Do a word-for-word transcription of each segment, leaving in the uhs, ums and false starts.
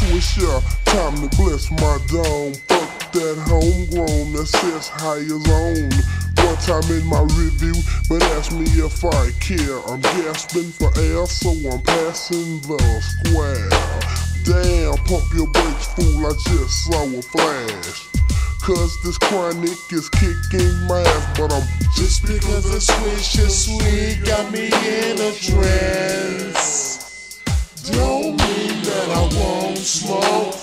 swisher, time to bless my dome. Fuck that homegrown that sits high as on. One time in my review, but ask me if I care. I'm gasping for air, so I'm passing the square. Damn, pump your brakes, fool, I just saw a flash. Cause this chronic is kicking my ass, but I'm just because the swish is sweet got me in a trance. Don't mean that I won't smoke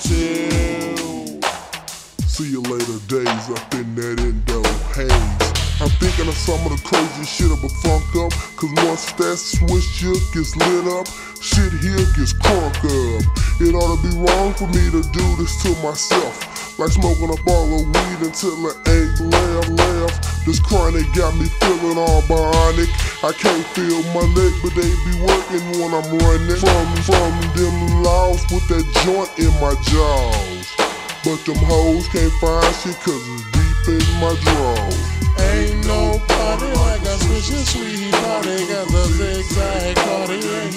too. See you later days up in that endo haze. I'm thinking of some of the crazy shit of a funk up. Cause once that swisher gets lit up, shit here gets crunk up. It ought to be wrong for me to do this to myself. Like smoking up all the weed until it ain't left left. This chronic got me feeling all bionic. I can't feel my leg, but they be working when I'm running. From, from them laws with that joint in my jaws. But them hoes can't find shit cause it's deep in my drawers. Ain't nobody like a swisher sweet body, got the zigzag body ain't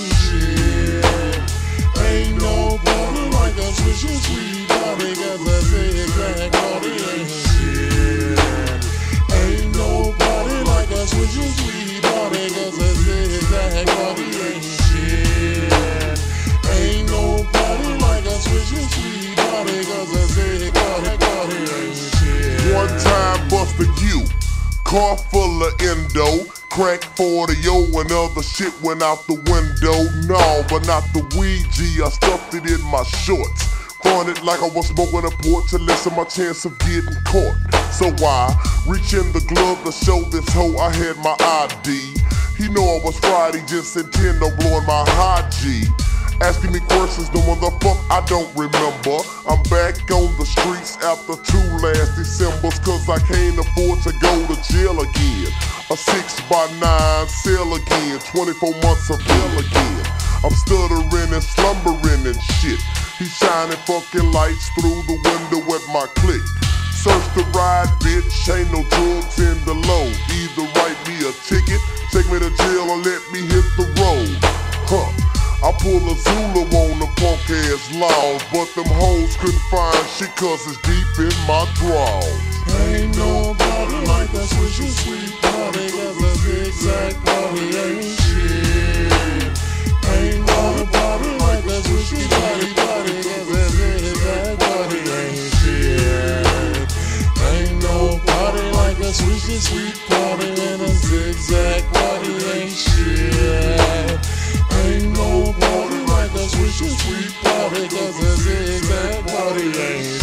shit. Ain't nobody like a swisher sweet body, got the zigzag body ain't shit. Ain't nobody like a swisher sweet body, got the zigzag body ain't shit. Ain't nobody like a swisher sweet body, got the zigzag body ain't shit. One time busted you. Car full of endo, crack forty-o and other shit went out the window. No, but not the weed, G, I stuffed it in my shorts. Run it like I was smoking a port to lessen my chance of getting caught. So I reach in the glove to show this hoe I had my I D. He know I was Friday, just intend on blowing my high G. Asking me questions, no motherfucker, I don't remember. I'm back on the streets after two last Decembers, cause I can't afford to go to jail again. A six by nine cell again, twenty-four months of hell again. I'm stuttering and slumbering and shit. He shining fucking lights through the window at my click. Search the ride, bitch, ain't no drugs in the load. Either write me a ticket, take me to jail or let me hit the road. Huh. I pull a Zulu on the punk ass laws, but them hoes couldn't find shit cause it's deep in my drawers. Ain't nobody like a swisher sweet body, cause a zigzag body ain't shit. Ain't nobody like a swisher body body, cause a zigzag body ain't shit. Ain't nobody like a swisher sweet body, and a zigzag body ain't shit. Ain't nobody like a swisher sweet body, cause a zigzag body ain't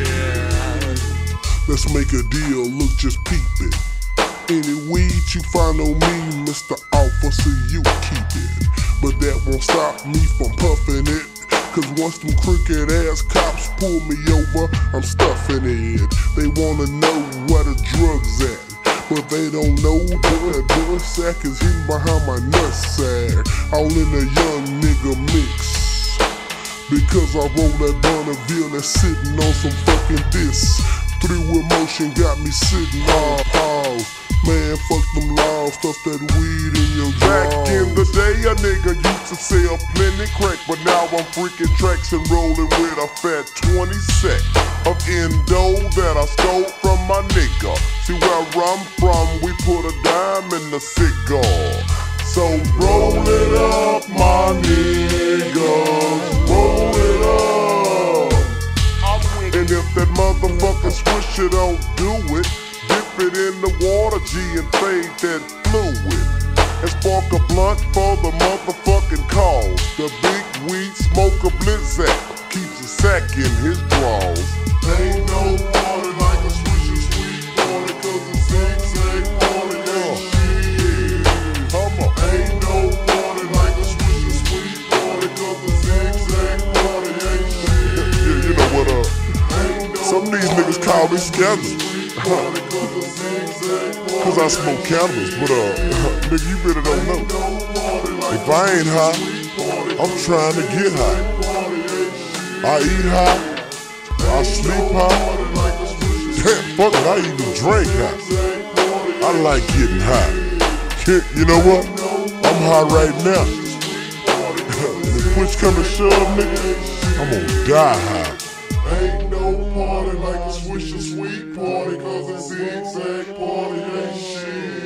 shit. Let's make a deal, look, just peep it. Any weed you find on me, Mister Officer, you keep it. But that won't stop me from puffing it. Cause once them crooked ass cops pull me over, I'm stuffing it. They wanna know where the drugs at, but they don't know the the sack is hidden behind my nutsack. All in a young nigga mix. Because I roll that Bonneville that's sitting on some fucking this. Through emotion got me sitting on pause. Man, fuck them laws, stuff that weed in your jaw. Back in the day, a nigga used to sell plenty crack, but now I'm freaking tracks and rolling with a fat twenty set of endo that I stole from my nigga. See where I'm from, we put a dime in the cigar. So roll it up, my niggas, roll it up. And if that motherfucking swisher don't do it, dip it in the water, G, and fade that fluid. And spark a blunt for the motherfucking cause. The big weed smoker Blizzak keeps a sack in his drawers. Ain't no water like a swisher sweet water, cause a zigzag water ain't shit. Come on. Ain't no water like a swisher sweet water, cause a zigzag water ain't shit. Yeah, you know what up? Some of these niggas call me scandalous. Cause I smoke cannabis, but uh, nigga, you really don't know. If I ain't high, I'm trying to get high. I eat high, I sleep high. Damn, fuck it, I even drink high. I like getting high. You know what? I'm high right now. And if push come to shove, nigga, I'm gonna die high. Ain't no party like a Swisher Sweet party, cause a zigzag party ain't shit.